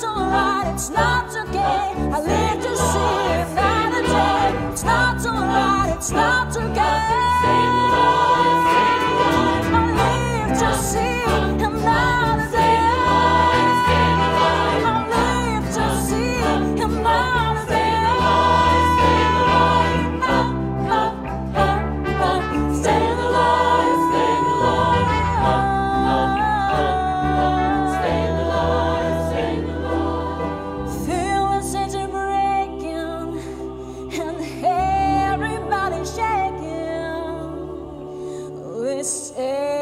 alright, it's not okay. I live to see another day. It's not alright, it's not okay. I live to see another day. I live to see another day. Stay alive, stay alive. Stay alive, stay alive. Feel the city breaking and everybody shaking. We stay